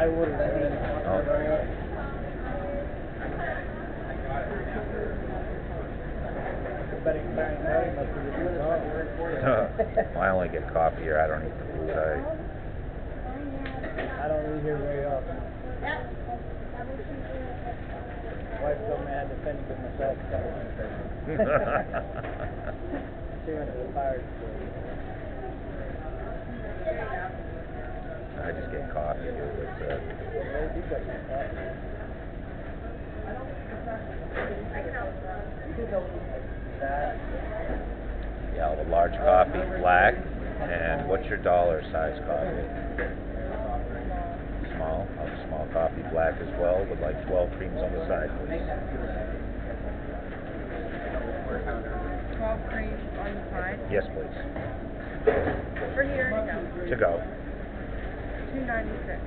would have been. I only get coffee here. I don't eat the food. I don't eat here very often. Wife told me I had to fend for myself. She went to the fire school. I just get coffee here. That's it. Yeah, the large coffee, black. And what's your dollar size coffee? Small. Oh, small coffee, black as well, with like 12 creams on the side, please. 12 creams on the side? Yes, please. For here to go? To go. $2.96.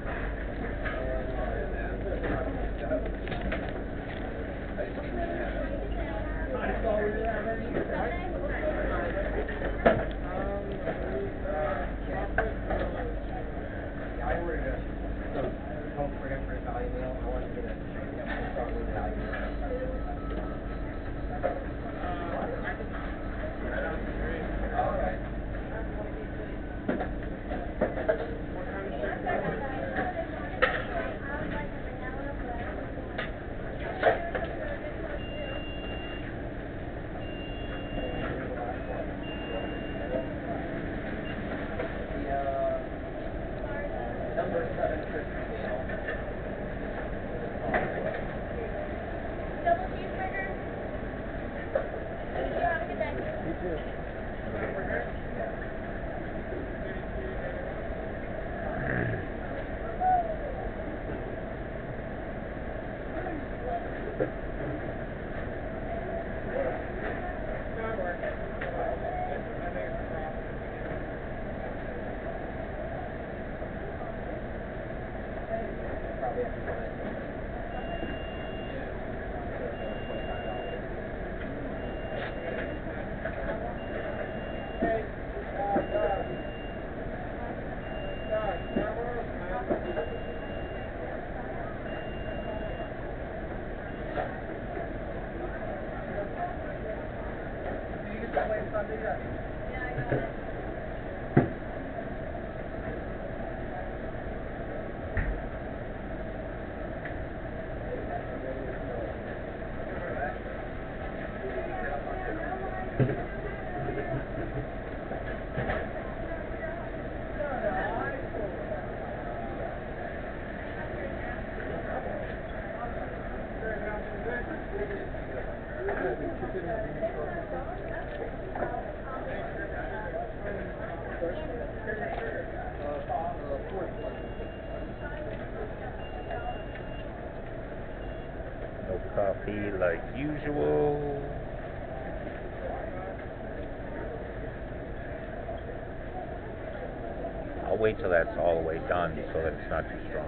No coffee like usual. I'll wait till that's all the way done so that it's not too strong.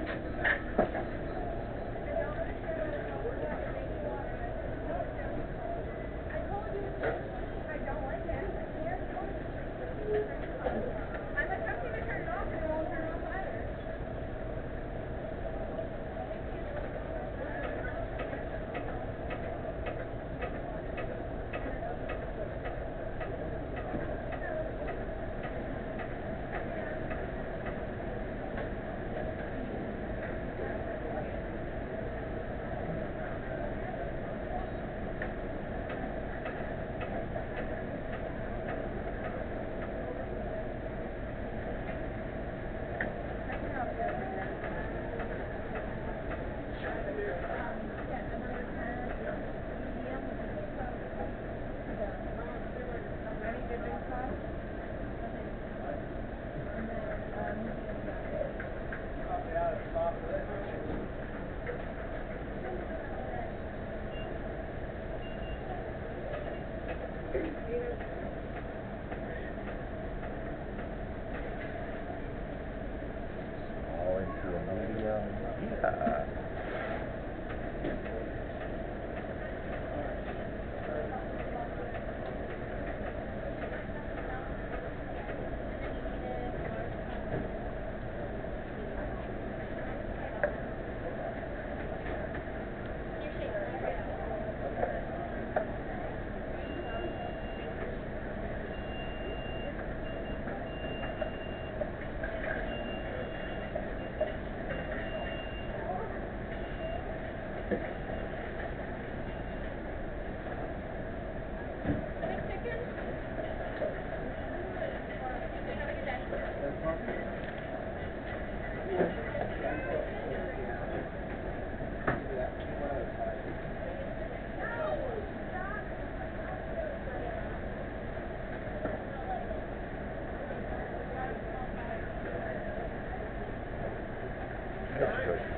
All into a medium. Yeah.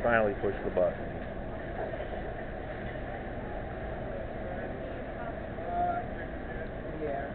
finally push the button. Yeah.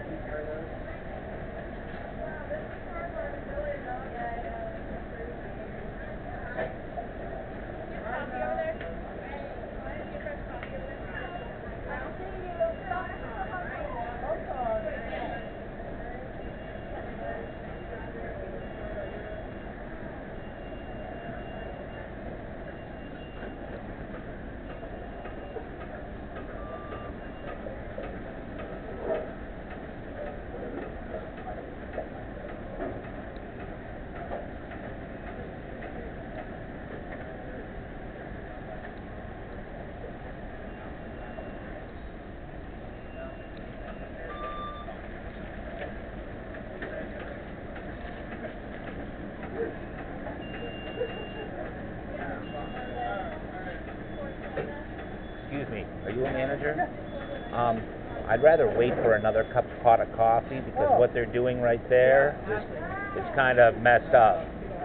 Excuse me, are you a manager? I'd rather wait for another pot of coffee because what they're doing right there is kind of messed up.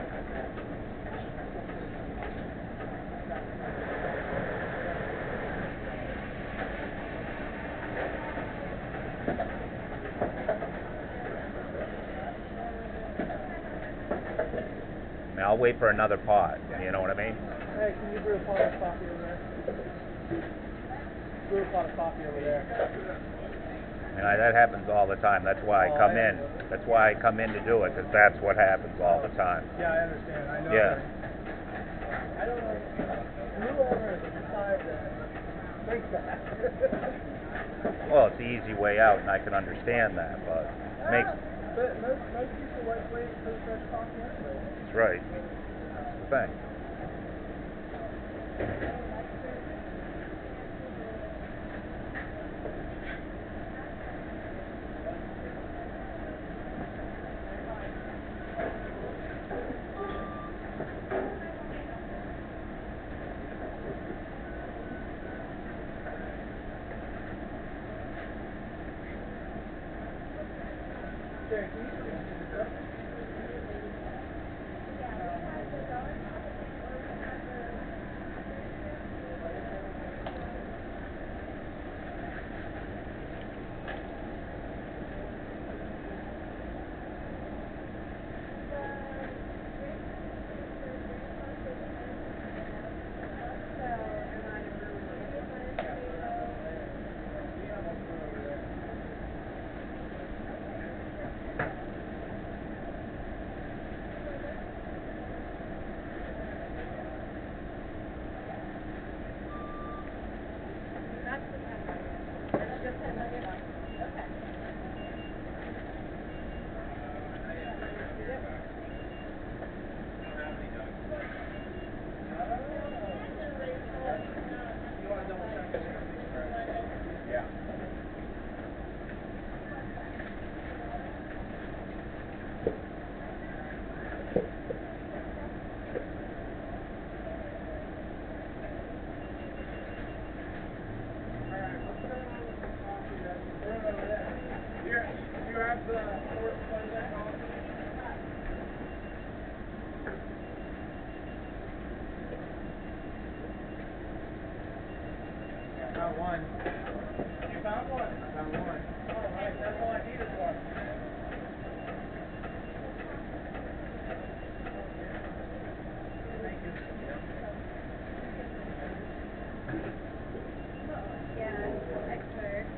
I mean, I'll wait for another pot, you know what I mean? Hey, can you brew a pot of coffee over there? Brew a pot of coffee over there. And that happens all the time. That's why I come in. That's why I come in to do it, because that's what happens all the time. Yeah, I understand. I know. Yeah. I don't know. New owners decide to think that. Well, it's the easy way out, and I can understand that, but it makes. But most people like waiting for the fresh coffee anyway. That's right. That's the thing. Jerry, can you see this up? Found one. You found one? I found one. Oh, right. That's all I needed was. Thank you. Yeah, expert.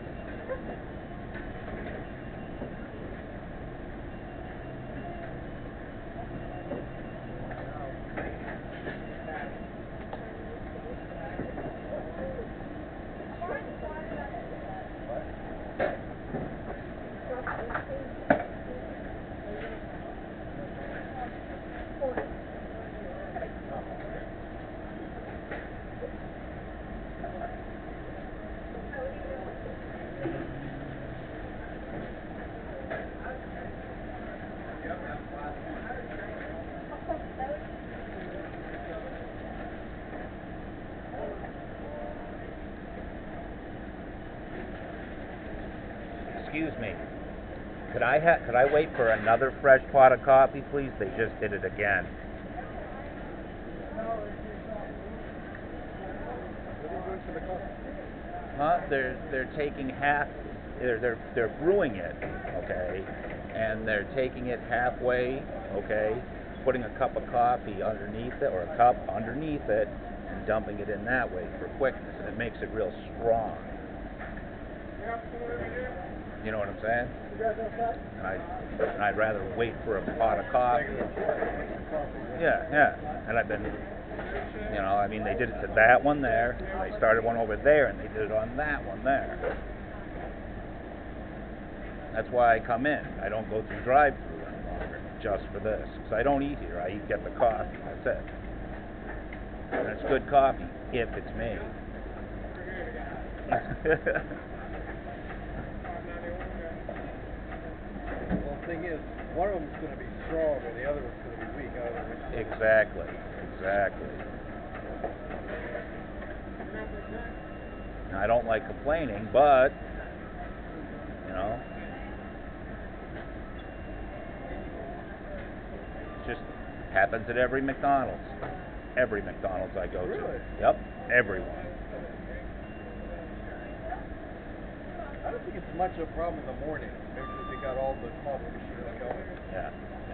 Excuse me. Could I wait for another fresh pot of coffee, please? They just did it again. No, charge for the coffee? They're taking half. They're brewing it, okay, and they're taking it halfway, okay, putting a cup of coffee underneath it or a cup underneath it, and dumping it in that way for quickness, and it makes it real strong. You know what I'm saying? And I'd rather wait for a pot of coffee. Yeah. And I've been, you know, I mean, they did it to that one there. They started one over there, and they did it on that one there. That's why I come in. I don't go through drive-through any longer just for this. Because I don't eat here. I get the coffee. That's it. And it's good coffee if it's made. Well, the thing is, one of them's going to be strong and the other one's going to be weak. Exactly. Now, I don't like complaining, but, you know, it just happens at every McDonald's. Every McDonald's I go to. Really? Yep, everyone. I don't think it's much of a problem in the morning because they got all the coffee machines going. Yeah.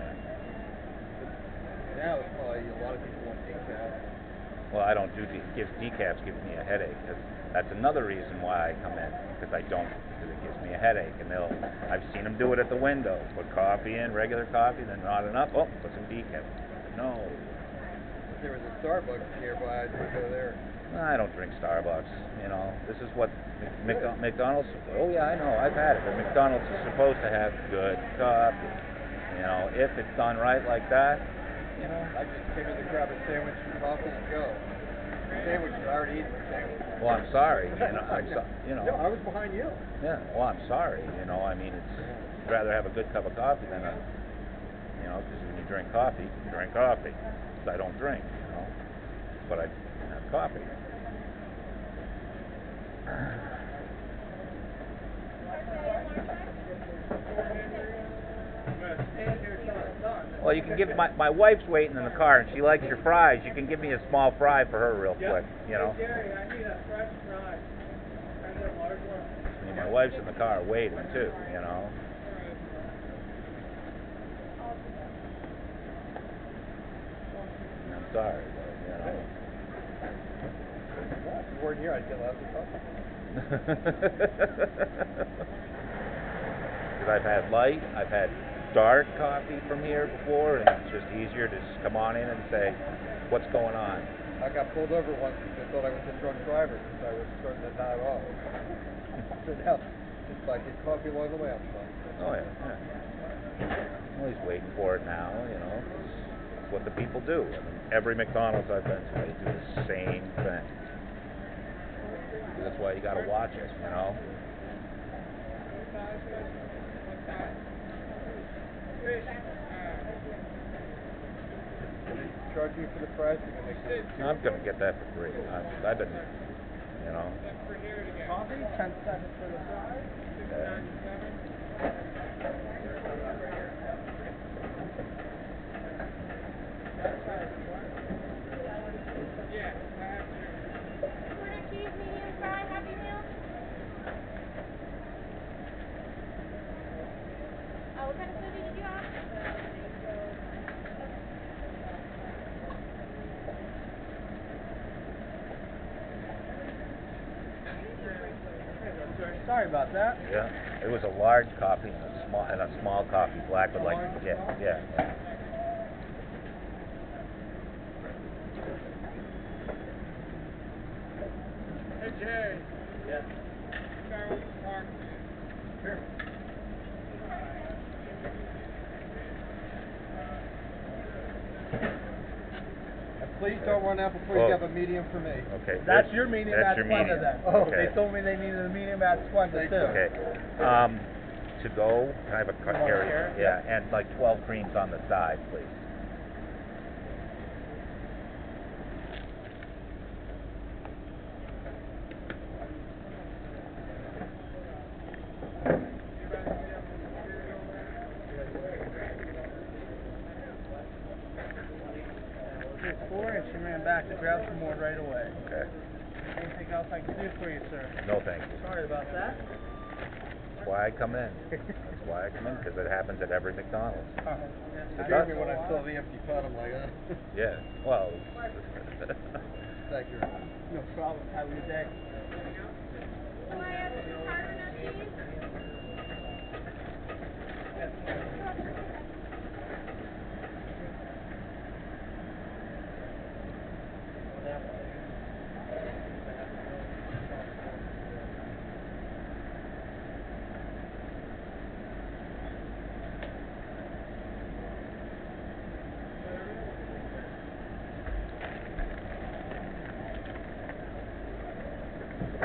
But now it's probably a lot of people want decaf. Well, I don't do decaf gives me a headache. That's another reason why I come in, because it gives me a headache. And I've seen them do it at the window. Put coffee in, regular coffee, then not enough. Oh, put some decaf. No. If there was a Starbucks nearby, I'd go there. I don't drink Starbucks. You know, this is what McDonald's. Oh yeah, I know. I've had it. But McDonald's is supposed to have good coffee. You know, if it's done right like that. You know. I just came in to grab a sandwich and coffee and go. Sandwich, I already eaten the sandwich. Well, I'm sorry. You know. No, I was behind you. Yeah. Well, I'm sorry. You know, I mean, I'd rather have a good cup of coffee than you know, because when you drink coffee, you drink coffee. I don't drink, you know, but I have coffee. Well, you can give my wife's waiting in the car, and she likes your fries. You can give me a small fry for her real quick, you know. Jerry, I need a fresh fry. I need a large one. I mean, my wife's in the car waiting too, you know. I'm sorry, but, you know. Well, if you weren't here, I'd get lots of coffee. Because I've had light, I've had dark coffee from here before, and it's just easier to just come on in and say, what's going on? I got pulled over once because they thought I was a drunk driver because I was starting to nod off. So now, just like get coffee along the way, I'm fine. Oh yeah. Well, he's waiting for it now, you know. That's what the people do. I mean, every McDonald's I've been to, they do the same thing. That's why you got to watch it, you know. Charge you for the fries? I'm gonna get that for free. I've been, you know. Coffee, 10 cents for the fries. What kind of smoothie did you have? Sorry about that. Yeah, it was a large coffee and a small coffee, black with like yeah. Hey, Jerry. Yeah. Sorry, we can park. Sure. Please don't run out before you have a medium for me. Okay. That's your medium at Splenda then. Oh, okay. They told me they needed a medium at Splenda too. Okay. To go, can I have a carrot? Yeah, and like 12 creams on the side, please. She ran back to grab some more right away. Okay. Same thing anything else I can do for you, sir? No, thank you. Sorry about that. That's why I come in. That's why I come in, because it happens at every McDonald's. It scared me when I saw the empty pot. I'm like, Yeah, well. Thank you. No problem. Have a good day. Can I add some carbonate, please?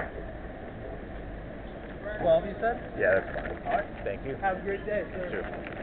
Well, you said? Yeah, that's fine. All right. Thank you. Have a great day, sir. You too.